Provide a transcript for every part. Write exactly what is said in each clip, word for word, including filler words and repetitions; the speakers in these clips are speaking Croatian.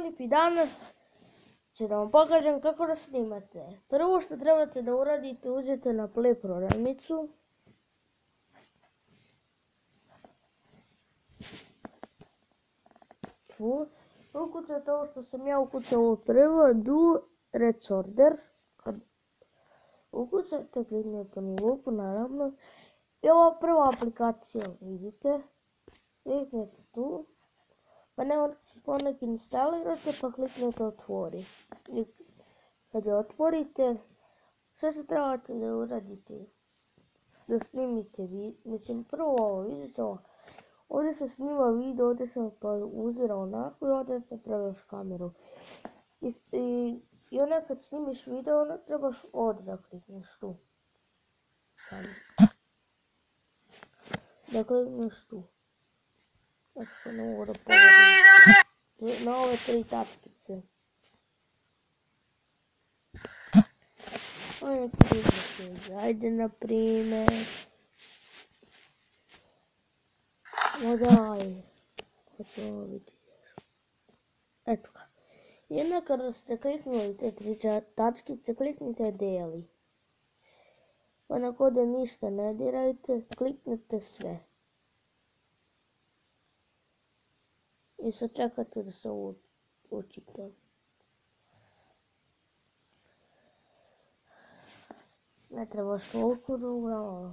ekipi, danas ću da vam pokažem kako da snimate. Prvo što trebate da uradite, uđete na Play prodavnicu. Tu ukucate ovo što sam ja ukucao ovo prvo, do recorder. Kad ukucate, kliknete na lupu, naravno. I ova prva aplikacija, vidite. Kliknete tu. Pa ne poneki instalirate, pa kliknete otvori. I kad je otvorite, sve što trebate da uradite, da snimite video, mislim prvo ovo, vidite ovo, ovdje se snima video, ovdje sam pa uzirao onako i ovdje napraviš kameru. I, i, i onda kad snimiš video, onda trebaš ovdje da klikneš tu. Da klikneš tu. Znači ne mogu da pogledam. Na ove tri tačkice. Ajde kliknete, ajde na primjer. No daj. Hoću ovo vidjeti. Eto ga. I onda kada ste kliknuli te tri tačkice, kliknite deli. Onda kada ništa ne dirajte, kliknete sve. I sad čekate da se učite. Ne trebaš toliko dugo.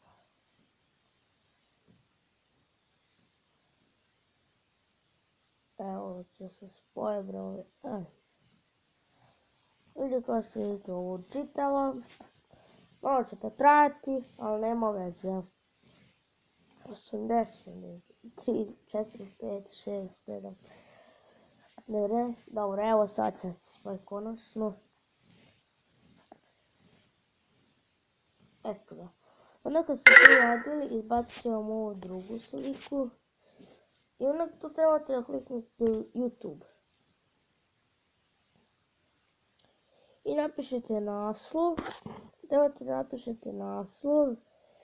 Evo će se spoje broj. Ili kao što vidite ovo čitava. Malo će to trajati, ali nema veze. osamdeset, tri, četiri, pet, šest, sedam, devedeset, dobro, evo sad će se spoj konačno. Eto ga. Onda kad ste to radili, izbacit ću vam ovu drugu sliku. I onda tu trebate da kliknete YouTube. I napišete naslov. Trebate da napišete naslov.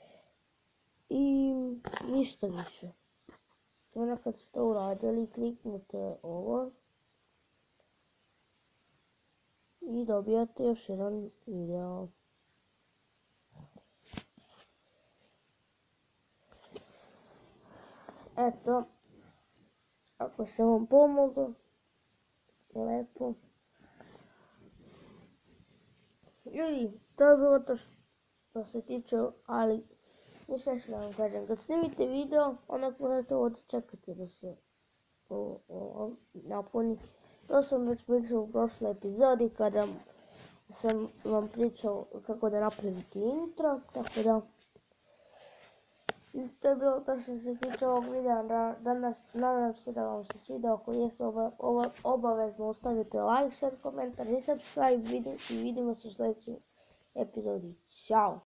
I ništa više. Onda kad ste to uradili, kliknete ovo. I dobijate još jedan video. Eto. Ako sam vam pomogao, lepo. Ljudi, to je bilo to što se tiče, ali ništa što vam kažem. Kad snimite video, onda morate ovdje čekati da se napuni. To sam već pričao u prošloj epizodi kada sam vam pričao kako da napravite intro, tako da to je bilo to što se tiče ovog videa danas. Nadam se da vam se svidio. Ako jesu, obavezno ostavite like, share, komentar i subscribe i vidimo se u sljedećoj epizodi. Ćao!